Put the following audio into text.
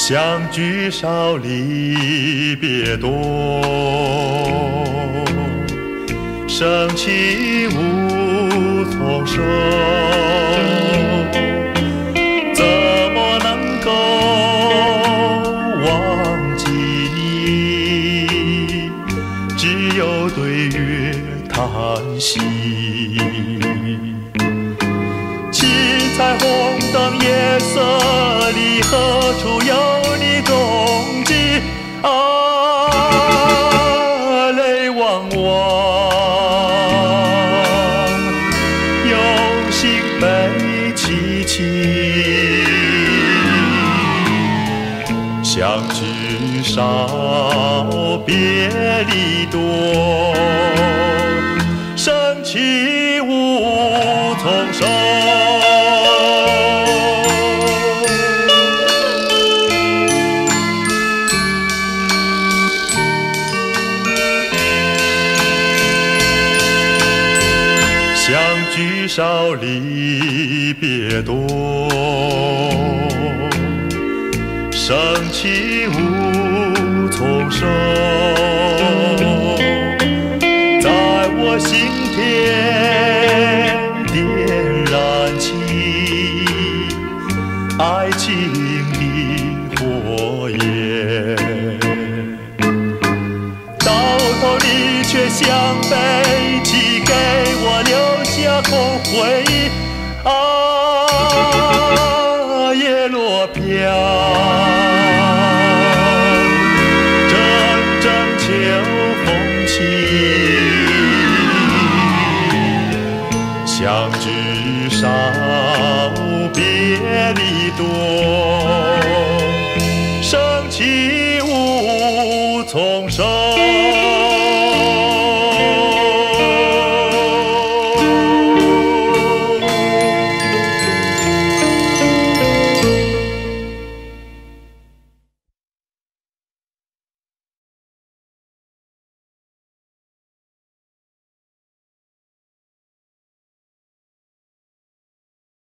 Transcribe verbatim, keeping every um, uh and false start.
相聚少，离别多，生气无从说，怎么能够忘记你？只有对月叹息。七彩虹灯夜色里，何处有你踪迹？啊，泪汪汪，忧心悲戚戚，相聚少，别离多，生气无从收。相聚少，离别多，生气无从收。在我心田点燃起爱情的火焰，到头你却像悲泣，给我留下空回忆。啊，叶落飘，阵阵秋风起，相聚少，别离多，生气无从收。